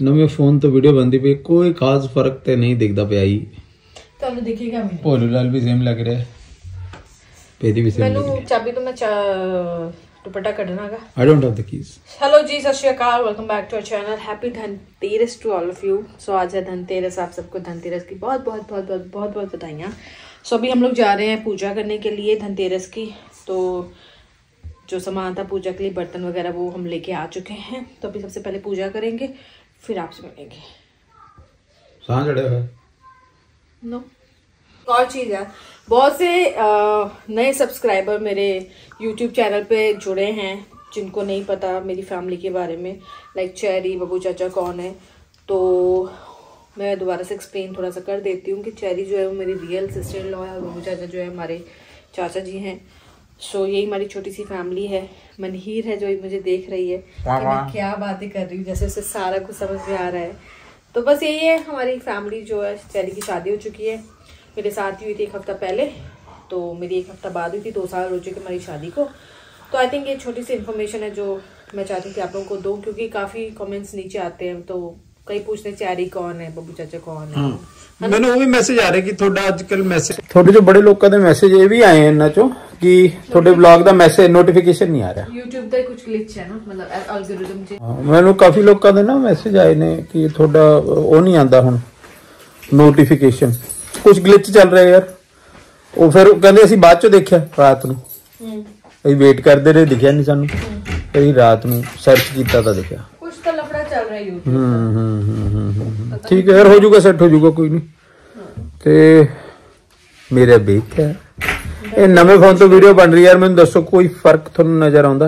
नवे फोन तो वीडियो बनती पई, कोई खास फर्क तो नहीं दिखता पिया ही। ਤੁਹਾਨੂੰ ਦਿਖੇਗਾ ਮੈਨੂੰ। ਭੋਲੂ ਲਾਲ ਵੀ ਸੇਮ ਲੱਗ ਰਿਹਾ, पेदी भी सेम लग रही है। ਮੈਨੂੰ ਚਾਬੀ ਤੋਂ ਮੈਂ ਦੁਪੱਟਾ ਕੱਢਣਾਗਾ। I don't have the keys। Hello ji, सत श्री अकाल, welcome back to our channel. Happy Dhanteras to all of you. So आज है धनतेरस, आप सबको धनतेरस की बहुत बहुत बहुत बहुत बहुत बहुत बधाइयाँ। सो अभी हम लोग जा रहे हैं पूजा करने के लिए धनतेरस की। तो जो सामान था पूजा के लिए, बर्तन वगैरह, वो हम लेके आ चुके हैं। तो अभी सबसे पहले पूजा करेंगे, फिर आपसे मिलेंगे। सांझ चढ़े हुए नो और चीज़ है, बहुत से नए सब्सक्राइबर मेरे यूट्यूब चैनल पे जुड़े हैं जिनको नहीं पता मेरी फैमिली के बारे में, लाइक चेरी, बब्बू चाचा कौन है। तो मैं दोबारा से एक्सप्लेन थोड़ा सा कर देती हूँ कि चेरी जो है वो मेरी रियल सिस्टर इन लॉ है और बब्बू चाचा जो है हमारे चाचा जी हैं। सो यही हमारी छोटी सी फैमिली है। मनहीर है जो मुझे देख रही है कि मैं क्या बातें कर रही हूँ, जैसे उसे सारा कुछ समझ में आ रहा है। तो बस यही है हमारी फैमिली जो है। चेरी की शादी हो चुकी है, मेरे साथ ही हुई थी एक हफ्ता पहले, तो मेरी एक हफ्ता बाद हुई थी। 2 साल हो चुके हमारी शादी को। तो आई थिंक ये छोटी सी इन्फॉर्मेशन है जो मैं चाहती हूँ कि आप लोगों को दूँ, क्योंकि काफ़ी कमेंट्स नीचे आते हैं। तो कई पूछते हैं चेरी कौन है, बब्बू चाचा कौन है। ਮੈਨੂੰ ਉਹ ਵੀ ਮੈਸੇਜ ਆ ਰਿਹਾ ਕਿ ਤੁਹਾਡਾ ਅੱਜਕੱਲ ਮੈਸੇਜ, ਤੁਹਾਡੇ ਜੋ ਬੜੇ ਲੋਕਾਂ ਦੇ ਮੈਸੇਜ ਇਹ ਵੀ ਆਏ ਇਹਨਾਂ ਚੋਂ ਕਿ ਤੁਹਾਡੇ ਵਲੌਗ ਦਾ ਮੈਸੇਜ ਨੋਟੀਫਿਕੇਸ਼ਨ ਨਹੀਂ ਆ ਰਿਹਾ। YouTube ਤੇ ਕੁਝ ਗਲਿਚ ਹੈ ਨਾ, ਮਤਲਬ ਐਲਗੋਰਿਥਮ 'ਚ। ਮੈਨੂੰ ਕਾਫੀ ਲੋਕਾਂ ਦੇ ਨਾ ਮੈਸੇਜ ਆਏ ਨੇ ਕਿ ਤੁਹਾਡਾ ਉਹ ਨਹੀਂ ਆਂਦਾ ਹੁਣ ਨੋਟੀਫਿਕੇਸ਼ਨ, ਕੁਝ ਗਲਿਚ ਚੱਲ ਰਿਹਾ ਯਾਰ। ਉਹ ਫਿਰ ਕਹਿੰਦੇ ਅਸੀਂ ਬਾਅਦ ਚੋਂ ਦੇਖਿਆ ਰਾਤ ਨੂੰ, ਅਸੀਂ ਵੇਟ ਕਰਦੇ ਰਹੇ, ਦਿਖਿਆ ਨਹੀਂ ਸਾਨੂੰ। ਅਸੀਂ ਰਾਤ ਨੂੰ ਸਰਚ ਕੀਤਾ ਤਾਂ ਦਿਖਿਆ। ਕੁਝ ਤਾਂ ਲਫੜਾ ਚੱਲ ਰਿਹਾ YouTube। ठीक है यार, हो जाऊगा, सेट हो जाऊगा, कोई नहीं। ते मेरा बेक है ये नवे फोन तो वीडियो बन रही है यार। मैंने दसो कोई फर्क थोड़ा नजर आंदा,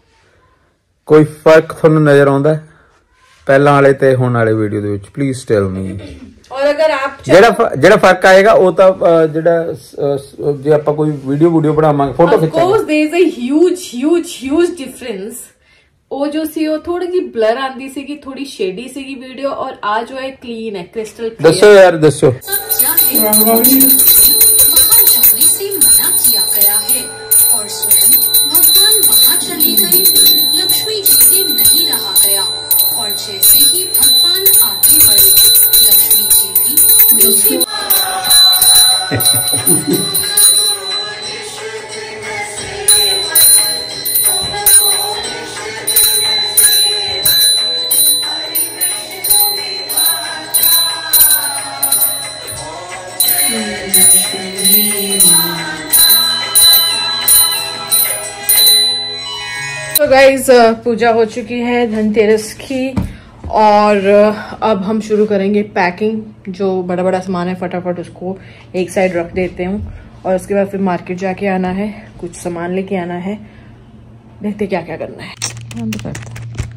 कोई फर्क थोड़ा नजर आंदा पहला वाले ते हुण वाले वीडियो दे विच? Please tell me. और अगर आप जेड़ा फर्क आएगा वो तो जेड़ा जे आपां कोई वीडियो बनावांगे, फोटो खिंचांगे, of course there is a huge difference. वो जो सी वो थोड़ी जी ब्लर आंदी सी, थोड़ी शेडी सी वीडियो, और आज जो है क्लीन है, क्रिस्टल क्लियर। दसो यार दसो। वहाँ जाने से मना किया गया है और स्वयं भगवान वहाँ चली गई। लक्ष्मी जी से नहीं रहा गया और जैसे ही भगवान आगे बढ़े, लक्ष्मी जी भी तो गाइज पूजा हो चुकी है धनतेरस की, और अब हम शुरू करेंगे पैकिंग। जो बड़ा बड़ा सामान है फटाफट उसको एक साइड रख देते हूँ, और उसके बाद फिर मार्केट जाके आना है, कुछ सामान लेके आना है। देखते क्या क्या करना है। बंद करते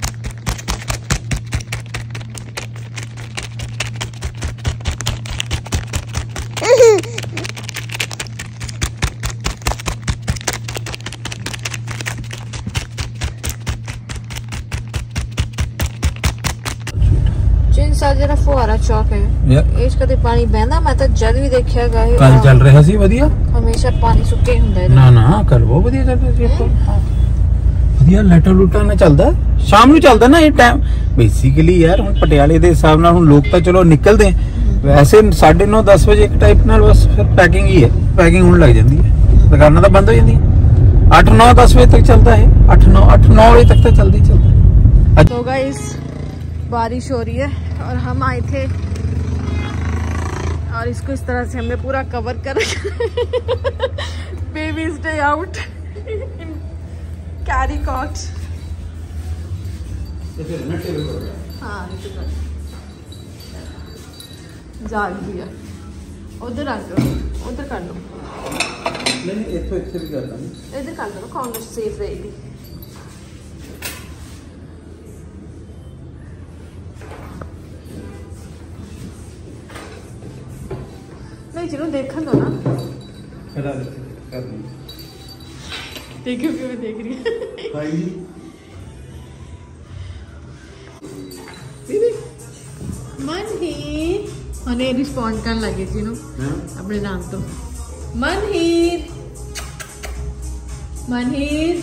ਜਿਹੜਾ ਫੁਹਾਰਾ ਚੌਕ ਹੈ ਇਸ ਕਦੇ ਪਾਣੀ ਬਹਿੰਦਾ? ਮੈਂ ਤਾਂ ਜਦ ਵੀ ਦੇਖਿਆ ਗਾ ਕੱਲ ਚੱਲ ਰਿਹਾ ਸੀ ਵਧੀਆ, ਹਮੇਸ਼ਾ ਪਾਣੀ ਸੁੱਕੇ ਹੀ ਹੁੰਦਾ ਹੈ। ਨਾ ਨਾ ਕੱਲ ਬਹੁਤ ਵਧੀਆ ਚੱਲ ਰਿਹਾ ਸੀ ਆਪਾਂ, ਵਧੀਆ ਲੈਟਰ ਲੂਟਾ ਨਾ ਚੱਲਦਾ, ਸ਼ਾਮ ਨੂੰ ਚੱਲਦਾ ਨਾ ਇਹ ਟਾਈਮ ਬੇਸਿਕਲੀ ਯਾਰ। ਹੁਣ ਪਟਿਆਲੇ ਦੇ ਹਿਸਾਬ ਨਾਲ ਹੁਣ ਲੋਕ ਤਾਂ ਚਲੋ ਨਿਕਲਦੇ, ਵੈਸੇ 9:30 10 ਵਜੇ ਇੱਕ ਟਾਈਪ ਨਾਲ ਬਸ ਫਿਰ ਪੈਕਿੰਗ ਹੀ ਹੈ। ਪੈਕਿੰਗ ਹੋਣ ਲੱਗ ਜਾਂਦੀ ਹੈ, ਦੁਕਾਨਾਂ ਤਾਂ ਬੰਦ ਹੋ ਜਾਂਦੀਆਂ। 8 9 10 ਵਜੇ तक चलता है, 8 9 वजे तक तो चलता ही चलता है। तो गाइस बारिश हो रही है और हम आए थे और इसको इस तरह से हमने पूरा कवर कर रखा। Baby stay out in carry cot. हाँ जाग दिया, उधर आ जाओ, उधर कर लो, इधर कर लो, कौन सेफ रहेगी। नहीं चलो देखा दो ना, देखो क्यों देख रही है। मनहीर हने रिस्पॉन्ड करने लगे जी नो अपने नाम तो। मनहीर मनहीर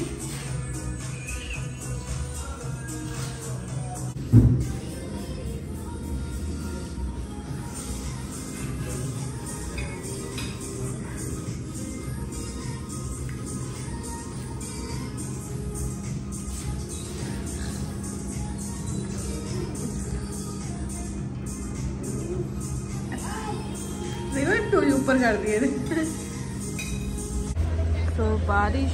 ऊपर कर दिए थे। तो बारिश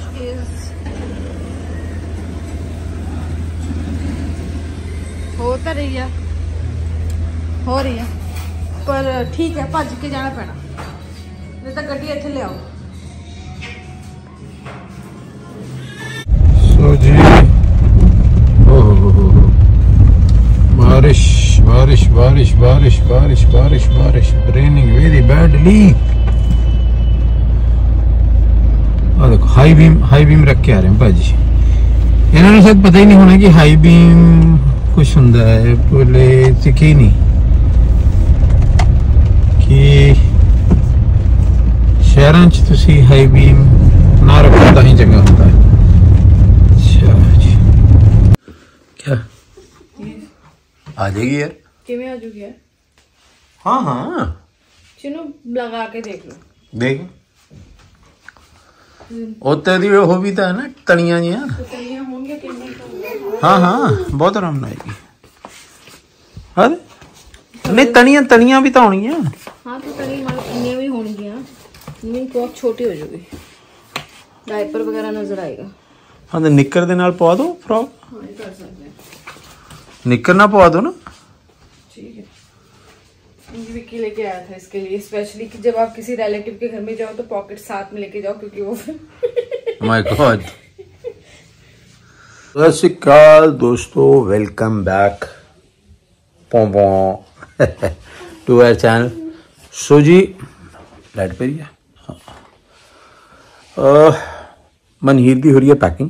हो तो रही है, हो रही है, पर ठीक है, भज के जाना पैना, नहीं तो गड्डी इत्थे ले आओ। सो जी बारिश बारिश बारिश बारिश बारिश बारिश बारिश, रेनिंग वेरी बैडली। और देखो हाई बीम रख के आ रहे हैं भाजी। इन्होंने शायद पता ही नहीं होना कि हाई बीम कुछ होंदा है, बोले सीखे ही नहीं कि शहरों च तुसी हाई बीम ना रखो तां ही चंगा होता है। अच्छा जी, क्या आ जाएगी यार? किवें आ जाएगी यार? हाँ हाँ, चलो लगा के देख लो। देख उत्ते दी हो भी तो है ना, तनिया जी। हाँ हाँ, बहुत आराम ਨਾਲ आएगी। अरे नहीं, तनिया भी तो होनी है। हाँ तो तनी इन्हें भी होंगी, नहीं बहुत छोटी हो जाएगी, डायपर वगैरह नजर आएगा। हाँ तो निक्कर दे नाल पवा दो फ्रॉक। हाँ ये कर सकते हैं, निक्कर ना पवा दो ना। ठीक है। विक्की लेके आया था इसके लिए स्पेशली कि जब आप किसी रिलेटिव के घर में जाओ तो पॉकेट साथ में लेके जाओ, क्योंकि वो माय गॉड। सत श्री अकाल दोस्तों, welcome back to our channel. So जी लाइट पे ही है। मनहीर दी हो रही है पैकिंग।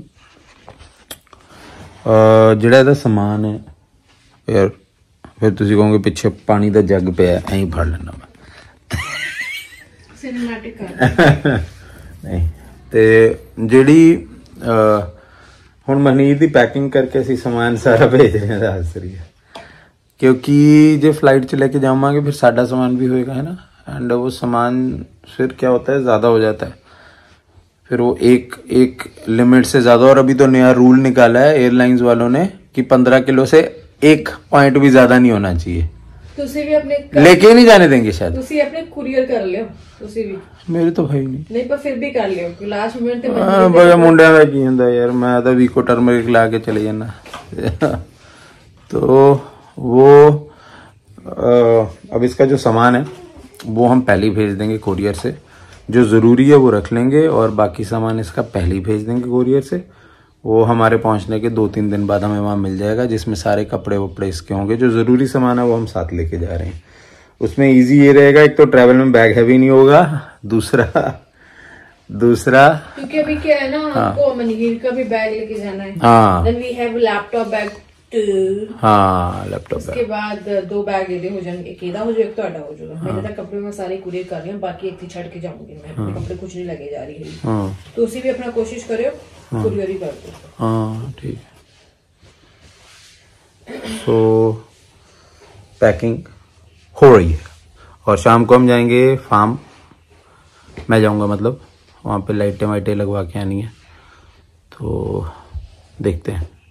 ਜਿਹੜਾ ਇਹਦਾ ਸਮਾਨ ਹੈ ਯਾਰ, फिर तुसी कहोगे पिछे पानी का जग पे ऐ फड़ लेना मैं। सिनेमैटिक नहीं ते ਜਿਹੜੀ ਹੁਣ ਮਨੀਰ ਦੀ ਪੈਕਿੰਗ ਕਰਕੇ ਅਸੀਂ ਸਮਾਨ ਸਾਰਾ ਭੇਜ ਰਹੇ ਹਾਂ ਦੱਸ ਰਹੀ ਹੈ, क्योंकि जो फ्लाइट च लेके जावांगे फिर साडा सामान भी होएगा है ना, एंड वो सामान फिर क्या होता है ज़्यादा हो जाता है, फिर वो एक लिमिट से ज़्यादा। और अभी तो नया रूल निकाला है एयरलाइंस वालों ने कि 15 किलो से 1 पॉइंट भी ज़्यादा नहीं होना चाहिए। तुसी भी अपने लेके नहीं जाने देंगे शायद। तुसी अपने कुरियर कर लियो, तुसी भी। मेरे तो भाई नहीं पर फिर भी कर लियो कि लास्ट मोमेंट पे बड़ा मुंडे का की होंदा यार, मैं तो वीको टर्मरिक ला के चले जाना। तो वो अब इसका जो सामान है वो हम पहले ही भेज देंगे कोरियर से, जो ज़रूरी है वो रख लेंगे और बाकी सामान इसका पहले ही भेज देंगे कोरियर से। वो हमारे पहुंचने के 2-3 दिन बाद हमें वहाँ मिल जाएगा, जिसमें सारे कपड़े वपड़े इसके होंगे। जो ज़रूरी सामान है वो हम साथ लेके जा रहे हैं। उसमें इजी ये रहेगा, एक तो ट्रैवल में बैग हैवी नहीं होगा, दूसरा क्योंकि अभी क्या है ना, आपको मनहीर का भी बैग लेके जाना है। हाँ, then we have laptop bag too. हाँ लैपटॉप बैग। उसके बाद 2 बैग ये हो जाएंगे, एक एदा हो जाएगा, एक तो आडा हो जाएगा। मेरे तक कपड़े मैं सारे कुरियर कर रही हूँ, बाकी एक ही छड़ के जाऊंगी मैं, अपने कपड़े कुछ नहीं लगे जा रही है। तो उसी भी अपना कोशिश करो कुरियर ही कर दो। हाँ ठीक है। सो पैकिंग हो रही है और शाम को हम जाएंगे फार्म। मैं जाऊंगा, मतलब वहाँ पे लाइटें वाइटें लगवा के आनी है, तो देखते हैं।